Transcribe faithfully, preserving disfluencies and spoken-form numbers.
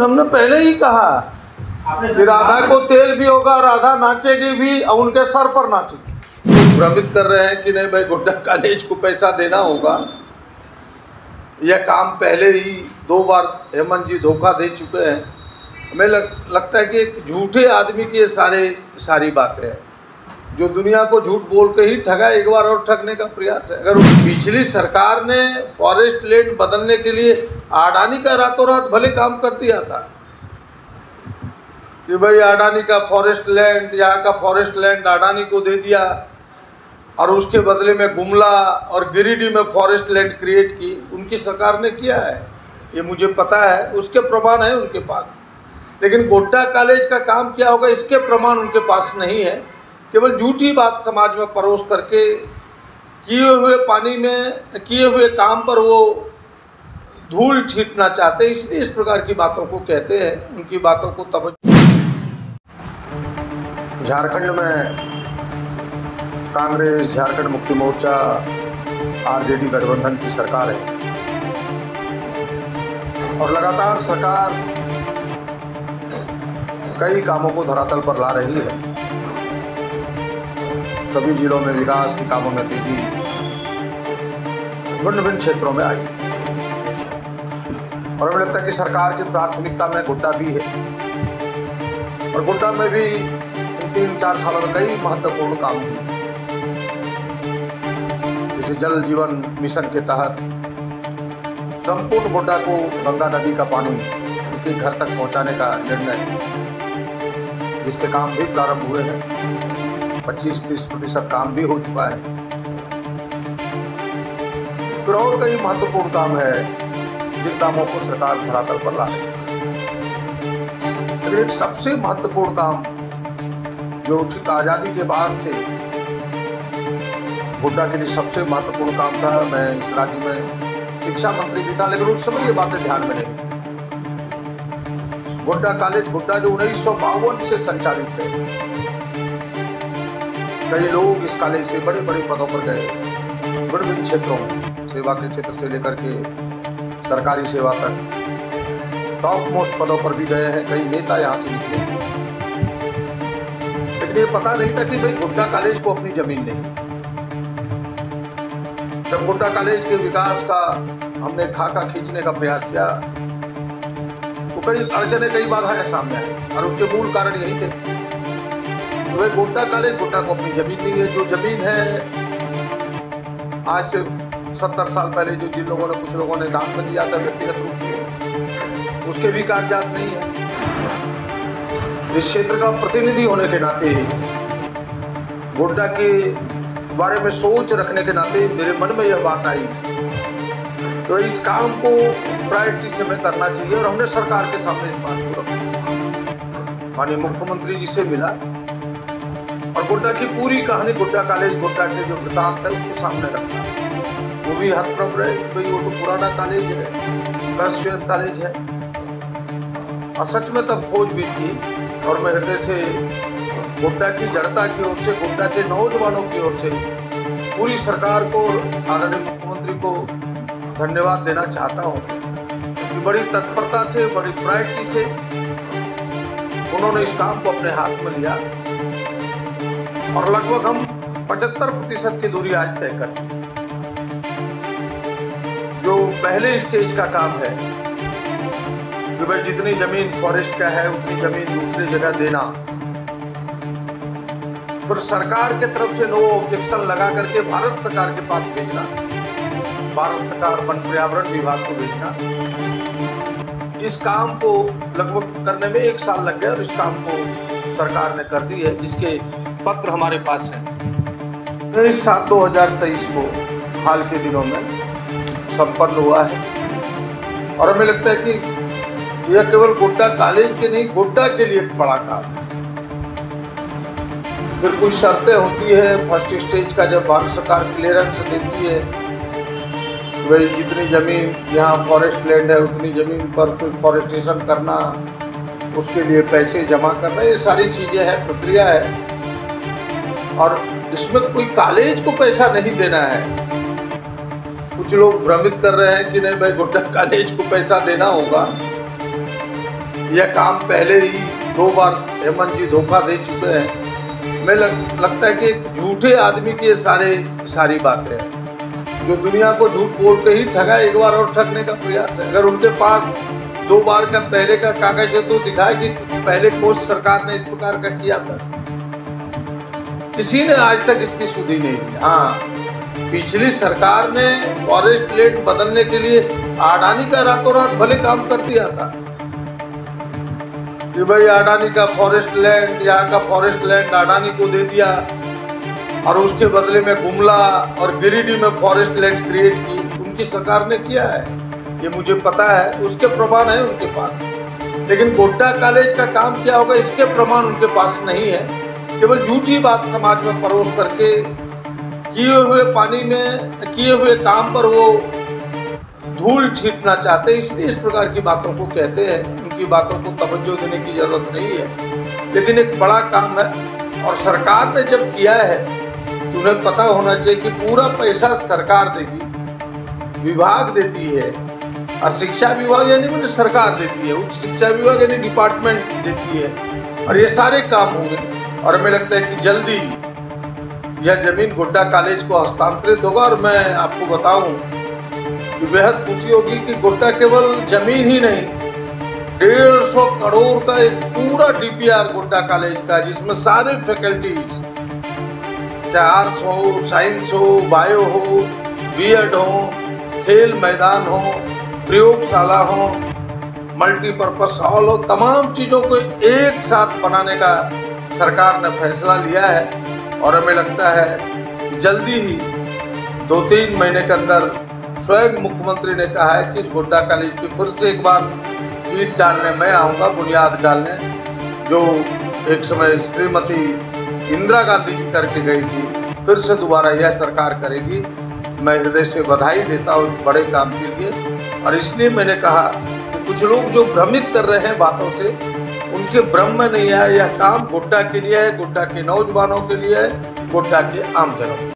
हमने पहले ही कहा कि राधा को तेल भी होगा, राधा नाचेगी भी और उनके सर पर नाचेगी। भ्रमित कर रहे हैं कि नहीं भाई गोड्डा कॉलेज को पैसा देना होगा। यह काम पहले ही दो बार हेमंत जी धोखा दे चुके हैं। हमें लग, लगता है कि एक झूठे आदमी की ये सारे सारी बातें हैं जो दुनिया को झूठ बोल के ही ठगा, एक बार और ठगने का प्रयास है। अगर पिछली सरकार ने फॉरेस्ट लैंड बदलने के लिए अडानी का रातों रात भले काम कर दिया था कि भाई अडानी का फॉरेस्ट लैंड, यहाँ का फॉरेस्ट लैंड अडानी को दे दिया और उसके बदले में गुमला और गिरिडीह में फॉरेस्ट लैंड क्रिएट की, उनकी सरकार ने किया है, ये मुझे पता है, उसके प्रमाण है उनके पास। लेकिन गोड्डा कॉलेज का काम क्या होगा इसके प्रमाण उनके पास नहीं है। केवल झूठी बात समाज में परोस करके किए हुए पानी में किए हुए काम पर वो धूल छींटना चाहते हैं, इसलिए इस प्रकार की बातों को कहते हैं। उनकी बातों को तब झारखंड में कांग्रेस, झारखंड मुक्ति मोर्चा, आरजेडी गठबंधन की सरकार है और लगातार सरकार कई कामों को धरातल पर ला रही है। सभी जिलों में विकास के कामों में तेजी भिन्न भिन्न क्षेत्रों में आई और हमें लगता है कि सरकार की प्राथमिकता में गोड्डा भी है और गोड्डा में भी इन तीन चार सालों में कई महत्वपूर्ण काम हुए। जैसे जल जीवन मिशन के तहत संपूर्ण गोड्डा को गंगा नदी का पानी एक एक घर तक पहुंचाने का निर्णय है, जिसके काम भी प्रारंभ हुए हैं। पच्चीस तीस प्रतिशत काम भी हो चुका है। फिर और कई महत्वपूर्ण काम है जिन कामों को सरकार धरातल पर ला रही है। लेकिन एक सबसे महत्वपूर्ण काम जो ठीक आजादी के बाद से गोड्डा के लिए सबसे महत्वपूर्ण काम था, मैं इस राज्य में शिक्षा मंत्री भी था लेकिन उस समय ये बातें ध्यान में नहीं। गोड्डा कॉलेज गोड्डा जो उन्नीस सौ बावन से संचालित है, कई लोग इस कॉलेज से बड़े बड़े पदों पर गए, विभिन्न विभिन्न क्षेत्रों में, सेवा के क्षेत्र से लेकर के सरकारी सेवा तक टॉप मोस्ट पदों पर भी गए हैं। कई नेता यहाँ से निकले, लेकिन ये पता नहीं था कि भाई गोड्डा कॉलेज को अपनी जमीन नहीं। जब गोड्डा कॉलेज के विकास का हमने खाका खींचने का प्रयास किया तो कई अड़चने, कई बाधाएं सामने आई और उसके मूल कारण यही थे। तो भाई गोड्डा कॉलेज गोड्डा को अपनी जमीन नहीं है। जो जमीन है आज से सत्तर साल पहले जो जिन लोगों ने कुछ लोगों ने दान में दिया था व्यक्तिगत रूप से, उसके भी कागजात नहीं है। इस क्षेत्र का प्रतिनिधि होने के नाते गोड्डा के बारे में सोच रखने के नाते मेरे मन में यह बात आई तो इस काम को प्रायोरिटी से मैं करना चाहिए और हमने सरकार के सामने इस बात को रखा। माननीय मुख्यमंत्री जी से मिला और गोड्डा की पूरी कहानी, गोड्डा कॉलेज, गोड्डा के जो वृतांत है उसको सामने रखा। वो भी हतप्रभ रहे कि भाई वो तो पुराना कॉलेज है, वैश्विक कॉलेज है। और सच में तब खोज भी थी और मैं हृदय से गोड्डा की जनता की ओर से, गोड्डा के नौजवानों की ओर से पूरी सरकार को, आदरणीय मुख्यमंत्री को धन्यवाद देना चाहता हूँ कि बड़ी तत्परता से, बड़ी प्रायोरिटी से उन्होंने इस काम को अपने हाथ में लिया और लगभग हम पचहत्तर प्रतिशत की दूरी आज तय कर ली। जो पहले स्टेज का काम है कि भाई जितनी जमीन फॉरेस्ट का है उतनी जमीन दूसरी जगह देना, फिर सरकार के तरफ से नो ऑब्जेक्शन लगा करके भारत सरकार के पास भेजना, भारत सरकार वन पर्यावरण विभाग को भेजना। इस काम को लगभग करने में एक साल लग गया और इस काम को सरकार ने कर दी है, जिसके पत्र हमारे पास है। इस साल दो हजार तेईस को हाल के दिनों में संपन्न हुआ है और हमें लगता है कि यह केवल गोड्डा कॉलेज के नहीं, गोड्डा के लिए एक बड़ा काम है। फिर कुछ शर्तें होती है फर्स्ट स्टेज का, जब भारत सरकार क्लियरेंस देती है वही जितनी ज़मीन यहाँ फॉरेस्ट लैंड है उतनी ज़मीन पर फिर फॉरेस्टेशन करना, उसके लिए पैसे जमा करना, ये सारी चीज़ें हैं, प्रक्रिया है। और इसमें कोई कॉलेज को पैसा नहीं देना है। कुछ लोग भ्रमित कर रहे हैं कि नहीं भाई गोड्डा कॉलेज को पैसा देना होगा। यह काम पहले ही दो बार हेमंत जी धोखा दे चुके हैं। मैं लग, लगता है कि एक झूठे आदमी की ये सारे सारी बातें हैं, जो दुनिया को झूठ बोल के ही ठगा, एक बार और ठगने का प्रयास है। अगर उनके पास दो बार का पहले का कागज है तो दिखाए कि पहले कौन सरकार ने इस प्रकार का किया था। किसी ने आज तक इसकी सुधी नहीं ली। हाँ, पिछली सरकार ने फॉरेस्ट लैंड बदलने के लिए अडानी का रातों रात भले काम कर दिया था कि भाई अडानी का फॉरेस्ट लैंड, यहाँ का फॉरेस्ट लैंड अडानी को दे दिया और उसके बदले में गुमला और गिरिडीह में फॉरेस्ट लैंड क्रिएट की। उनकी सरकार ने किया है, ये मुझे पता है, उसके प्रमाण है उनके पास। लेकिन गोड्डा कॉलेज का काम क्या होगा, इसके प्रमाण उनके पास नहीं है। केवल झूठी बात समाज में परोस करके किए हुए पानी में किए हुए काम पर वो धूल छींटना चाहते हैं, इसलिए इस प्रकार की बातों को कहते हैं। उनकी बातों को तवज्जो देने की जरूरत नहीं है, लेकिन एक बड़ा काम है और सरकार ने जब किया है तो उन्हें पता होना चाहिए कि पूरा पैसा सरकार देगी, विभाग देती है, और शिक्षा विभाग यानी मैंने सरकार देती है, उच्च शिक्षा विभाग यानी डिपार्टमेंट देती है, और ये सारे काम होंगे। और हमें लगता है कि जल्दी यह जमीन गोड्डा कॉलेज को हस्तांतरित होगा। और मैं आपको बताऊं कि बेहद खुशी होगी कि गोड्डा केवल जमीन ही नहीं, डेढ़ सौ करोड़ का एक पूरा डीपीआर गोड्डा कॉलेज का, जिसमें सारे फैकल्टीज, चाहे आर्ट्स हो, साइंस हो, बायो हो, बीएड हो, खेल मैदान हो, प्रयोगशाला हो, मल्टीपर्पज हॉल हो, तमाम चीज़ों को एक साथ बनाने का सरकार ने फैसला लिया है। और हमें लगता है कि जल्दी ही दो तीन महीने के अंदर स्वयं मुख्यमंत्री ने कहा है कि इस गोड्डा कॉलेज की फिर से एक बार ईंट डालने मैं आऊँगा, बुनियाद डालने, जो एक समय श्रीमती इंदिरा गांधी जी करके गई थी, फिर से दोबारा यह सरकार करेगी। मैं हृदय से बधाई देता हूँ इस बड़े काम के लिए। और इसलिए मैंने कहा कि कुछ लोग जो भ्रमित कर रहे हैं बातों से, उनके भ्रम में नहीं है। यह काम गोड्डा के लिए है, गोड्डा के नौजवानों के लिए है, गोड्डा के आमजनों के लिए।